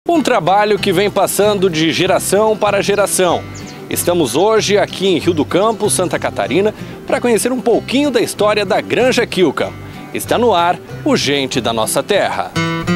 Um trabalho que vem passando de geração para geração. Estamos hoje aqui em Rio do Campo, Santa Catarina, para conhecer um pouquinho da história da Granja Kilcam. Está no ar o Gente da Nossa Terra.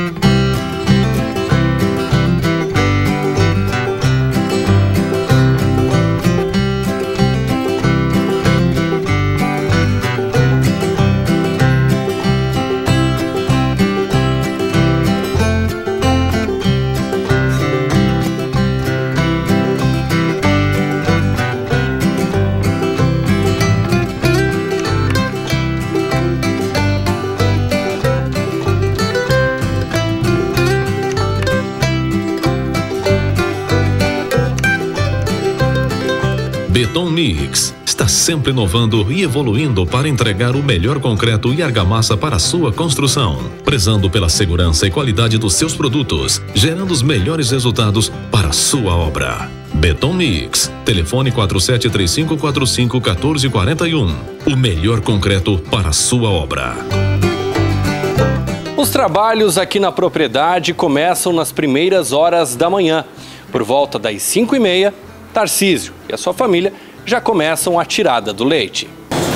Beton Mix está sempre inovando e evoluindo para entregar o melhor concreto e argamassa para a sua construção, prezando pela segurança e qualidade dos seus produtos, gerando os melhores resultados para a sua obra. Beton Mix, telefone 4735451441. O melhor concreto para a sua obra. Os trabalhos aqui na propriedade começam nas primeiras horas da manhã. Por volta das 5h30, Tarcísio e a sua família já começam a tirada do leite.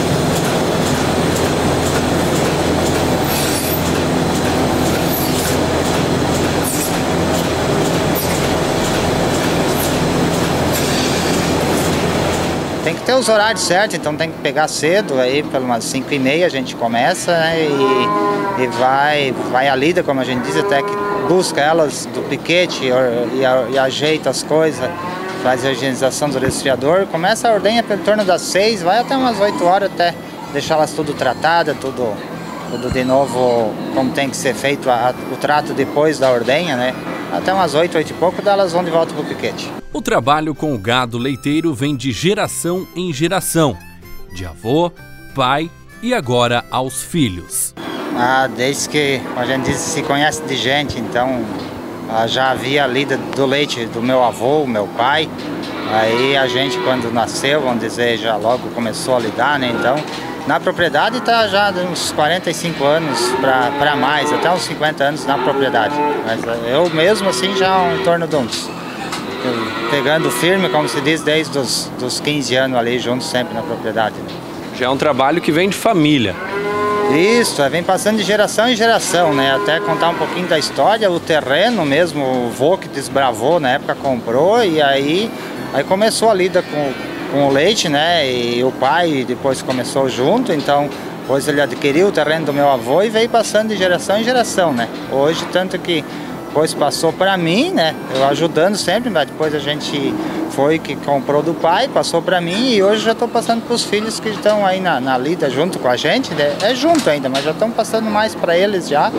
Tem que ter os horários certos, então tem que pegar cedo, aí pelas 5h30 a gente começa, né, e vai a lida, como a gente diz, até que busca elas do piquete e ajeita as coisas. Faz a higienização do resfriador, começa a ordenha pelo torno das 6, vai até umas 8 horas, até deixá-las tudo tratada, tudo de novo como tem que ser feito o trato depois da ordenha, né? Até umas 8 e pouco, elas vão de volta pro piquete. O trabalho com o gado leiteiro vem de geração em geração, de avô, pai e agora aos filhos. Desde que a gente diz, se conhece de gente, então já havia a lida do leite do meu avô, meu pai. Aí a gente, quando nasceu, vamos dizer, já logo começou a lidar, né? Então, na propriedade está já de uns 45 anos para mais, até uns 50 anos na propriedade. Mas eu mesmo, assim, já em torno de uns... Pegando firme, como se diz, desde os 15 anos ali, juntos sempre na propriedade. Já é um trabalho que vem de família. Isso, vem passando de geração em geração, né? Até contar um pouquinho da história, o terreno mesmo, o vô que desbravou na época comprou e aí começou a lida com o leite, né? E o pai depois começou junto, então depois ele adquiriu o terreno do meu avô e veio passando de geração em geração, né? Hoje, tanto que depois passou para mim, né? Eu ajudando sempre, mas depois a gente foi que comprou do pai, passou para mim e hoje já estou passando para os filhos que estão aí na lida junto com a gente, né? É junto ainda, mas já estão passando mais para eles já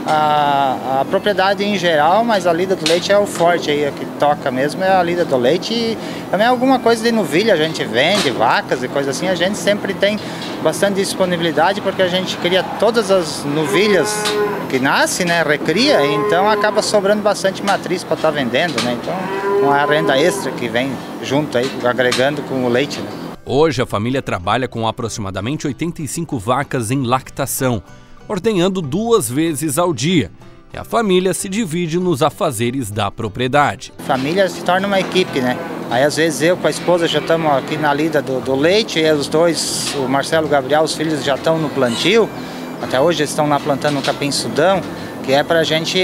a propriedade em geral, mas a lida do leite é o forte aí, a que toca mesmo é a lida do leite e também alguma coisa de novilha a gente vende, vacas e coisa assim, a gente sempre tem bastante disponibilidade porque a gente cria todas as novilhas que nasce, né, recria, então acaba sobrando bastante matriz para estar vendendo, né? Então uma renda extra que vem junto aí, agregando com o leite, né? Hoje a família trabalha com aproximadamente 85 vacas em lactação, ordenhando 2 vezes ao dia. E a família se divide nos afazeres da propriedade. A família se torna uma equipe, né? Aí às vezes eu com a esposa já estamos aqui na lida do leite, e os dois, o Marcelo e o Gabriel, os filhos já estão no plantio. Até hoje eles estão lá plantando um capim-sudão, que é para a gente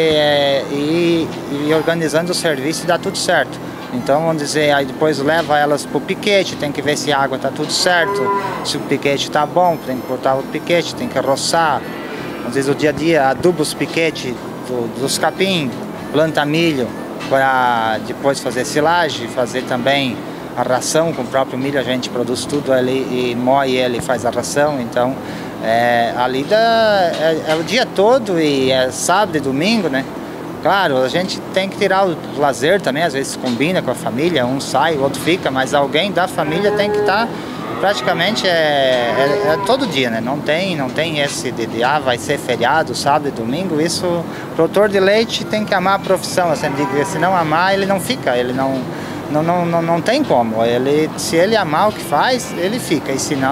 ir organizando o serviço e dar tudo certo. Então, vamos dizer, aí depois leva elas para o piquete, tem que ver se a água está tudo certo, se o piquete está bom, tem que cortar o piquete, tem que roçar. Às vezes o dia a dia aduba os piquetes dos capim, planta milho para depois fazer silagem, fazer também a ração com o próprio milho, a gente produz tudo ali e moe ele e faz a ração, então a lida é o dia todo e é sábado e domingo, né? Claro, a gente tem que tirar o lazer também, às vezes combina com a família, um sai, o outro fica, mas alguém da família tem que estar praticamente todo dia, né? Não tem esse de vai ser feriado, sábado e domingo, isso, o produtor de leite tem que amar a profissão, assim, se não amar ele não fica, ele não tem como, se ele amar o que faz, ele fica, e se não,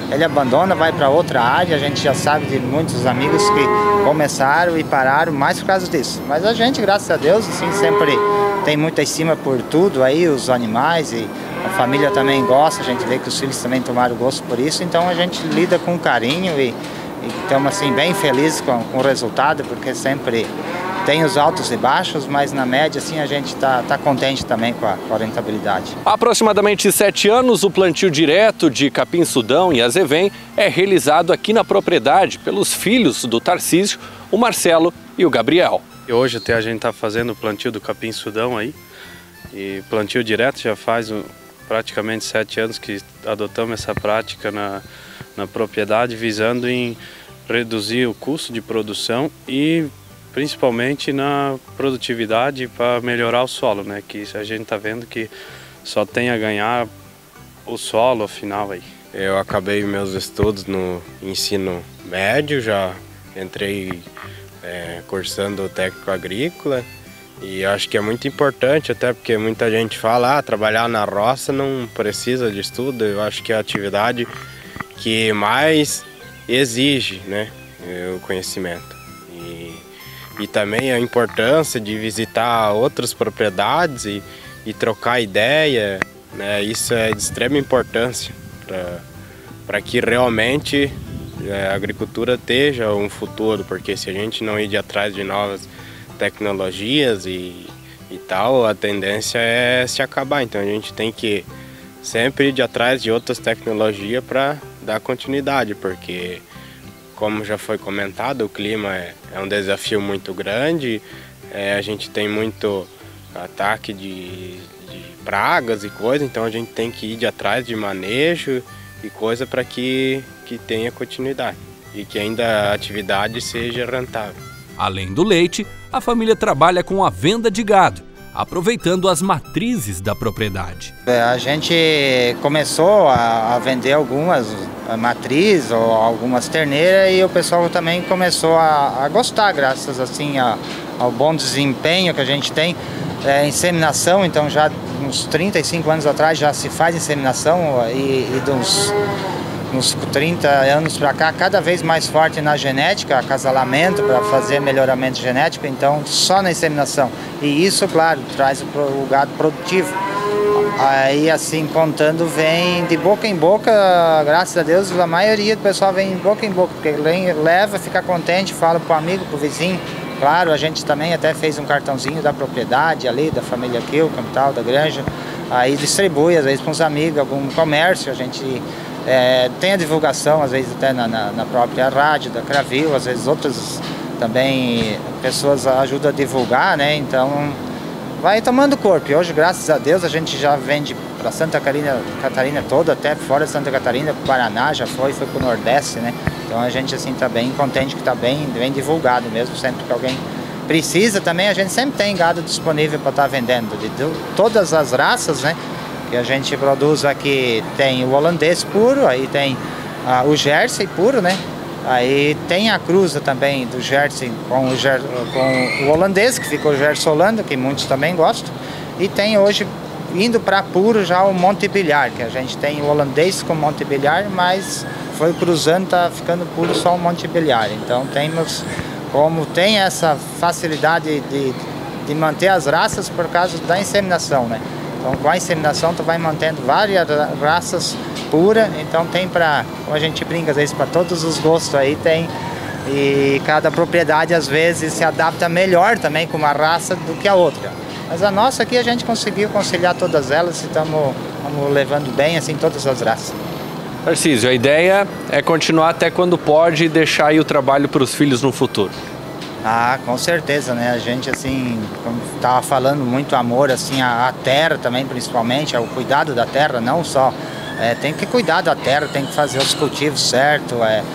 ele abandona, vai para outra área. A gente já sabe de muitos amigos que começaram e pararam mais por causa disso. Mas a gente, graças a Deus, assim, sempre tem muita estima por tudo aí, os animais, e a família também gosta, a gente vê que os filhos também tomaram gosto por isso, então a gente lida com carinho e estamos assim bem felizes com o resultado, porque sempre tem os altos e baixos, mas na média assim a gente tá contente também com a rentabilidade. Há aproximadamente 7 anos, o plantio direto de capim-sudão e azevém é realizado aqui na propriedade pelos filhos do Tarcísio, o Marcelo e o Gabriel. E hoje até a gente está fazendo o plantio do capim-sudão aí, e plantio direto já faz praticamente 7 anos que adotamos essa prática na propriedade, visando em reduzir o custo de produção e principalmente na produtividade para melhorar o solo, né? Que a gente está vendo que só tem a ganhar o solo afinal aí. Eu acabei meus estudos no ensino médio, já entrei cursando técnico agrícola, e acho que é muito importante, até porque muita gente fala, trabalhar na roça não precisa de estudo. Eu acho que é a atividade que mais exige, né, o conhecimento. E também a importância de visitar outras propriedades e trocar ideia, né, isso é de extrema importância para que realmente a agricultura esteja um futuro, porque se a gente não ir atrás de novas tecnologias e tal, a tendência é se acabar. Então a gente tem que sempre ir atrás de outras tecnologias para dar continuidade, porque, como já foi comentado, o clima é um desafio muito grande, a gente tem muito ataque de pragas e coisa, então a gente tem que ir atrás de manejo e coisa para que tenha continuidade e que ainda a atividade seja rentável. Além do leite, a família trabalha com a venda de gado, aproveitando as matrizes da propriedade. A gente começou a vender algumas matrizes ou algumas terneiras, e o pessoal também começou a gostar, graças assim ao bom desempenho que a gente tem. Inseminação, então já uns 35 anos atrás já se faz inseminação, e de uns 30 anos para cá, cada vez mais forte na genética, acasalamento para fazer melhoramento genético, então só na inseminação. E isso, claro, traz o gado produtivo. Aí assim, contando, vem de boca em boca, graças a Deus, a maioria do pessoal vem de boca em boca, porque leva, fica contente, fala pro amigo, pro vizinho. Claro, a gente também até fez um cartãozinho da propriedade ali, da família Kilcam e tal, da granja, aí distribui às vezes para uns amigos, algum comércio, a gente tem a divulgação, às vezes até na própria rádio da Cravil, às vezes outras também pessoas ajudam a divulgar, né? Então vai tomando corpo. E hoje, graças a Deus, a gente já vende para Santa Catarina toda, até fora de Santa Catarina, para o Paraná, já foi para o Nordeste, né? Então a gente assim está bem contente que está bem divulgado mesmo, sempre que alguém precisa também, a gente sempre tem gado disponível para estar vendendo, de todas as raças, né? Que a gente produz aqui, tem o holandês puro, aí tem o Jersey puro, né? Aí tem a cruza também do Jersey com o holandês, que ficou o Jersey Holanda, que muitos também gostam. E tem hoje, indo para puro, já o Montbéliard, que a gente tem o holandês com Montbéliard, mas foi cruzando, tá ficando puro só o Montbéliard. Então temos, como tem essa facilidade de manter as raças por causa da inseminação, né? Então com a inseminação tu vai mantendo várias raças puras, então tem para, como a gente brinca às vezes, para todos os gostos aí tem, e cada propriedade às vezes se adapta melhor também com uma raça do que a outra. Mas a nossa aqui a gente conseguiu conciliar todas elas e estamos levando bem assim todas as raças. Tarcísio, a ideia é continuar até quando pode e deixar aí o trabalho para os filhos no futuro. Ah, com certeza, né? A gente, assim, como estava falando, muito amor, assim, à terra também, principalmente, ao cuidado da terra, não só... tem que cuidar da terra, tem que fazer os cultivos certos,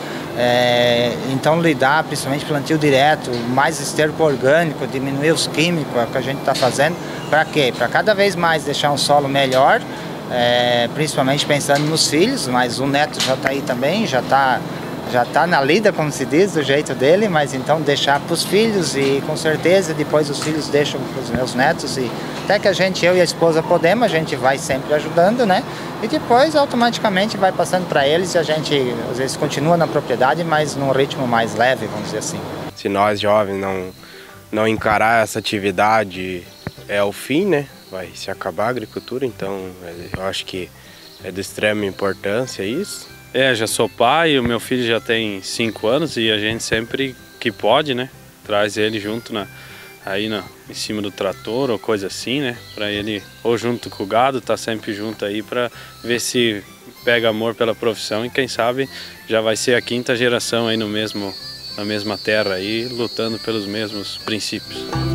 então lidar, principalmente plantio direto, mais esterco orgânico, diminuir os químicos, é o que a gente está fazendo. Para quê? Para cada vez mais deixar um solo melhor, principalmente pensando nos filhos, mas o neto já está aí também, já já está na lida, como se diz, do jeito dele, mas então deixar para os filhos e com certeza depois os filhos deixam para os meus netos e até que eu e a esposa podemos, a gente vai sempre ajudando, né? E depois automaticamente vai passando para eles e a gente às vezes continua na propriedade, mas num ritmo mais leve, vamos dizer assim. Se nós jovens não encarar essa atividade é o fim, né? Vai se acabar a agricultura, então eu acho que é de extrema importância isso. Já sou pai, o meu filho já tem 5 anos e a gente sempre que pode, né, traz ele junto em cima do trator ou coisa assim, né, para ele, ou junto com o gado, tá sempre junto aí para ver se pega amor pela profissão e quem sabe já vai ser a 5ª geração aí na mesma terra aí, lutando pelos mesmos princípios.